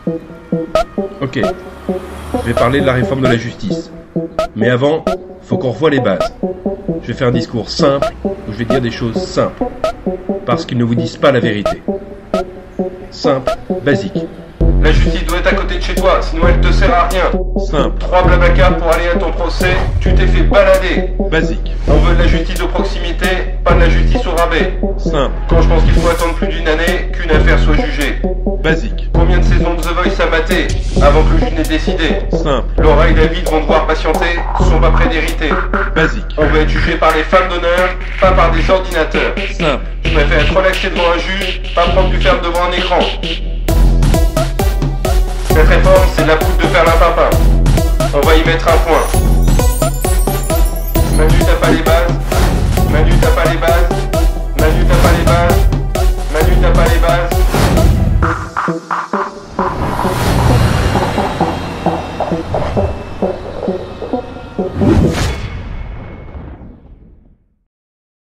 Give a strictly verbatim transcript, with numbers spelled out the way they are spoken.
Ok, je vais parler de la réforme de la justice. Mais avant, faut qu'on revoie les bases. Je vais faire un discours simple, où je vais dire des choses simples. Parce qu'ils ne vous disent pas la vérité. Simple, basique. La justice doit être à côté de chez toi, sinon elle te sert à rien. Simple, Trois blablacar pour aller à ton procès, tu t'es fait balader. basique. On veut de la justice de proximité, pas de la justice au rabais. Simple, Quand je pense qu'il faut attendre plus d'une année qu'une affaire soit jugée. basique. Combien de saisons de The Voice à mater avant que le juge n'ait décidé? Simple, Laura et David vont devoir patienter, sont pas près d'hériter. basique. On veut être jugé par les femmes d'honneur, pas par des ordinateurs. Simple, Je préfère être relaxé devant un juge, pas prendre du ferme devant un écran. Cette réforme, c'est de la poudre de perlimpinpin. On va y mettre un point. Manu, t'as pas les bases. Manu, t'as pas les bases. Manu, t'as pas les bases. Manu, t'as pas les bases.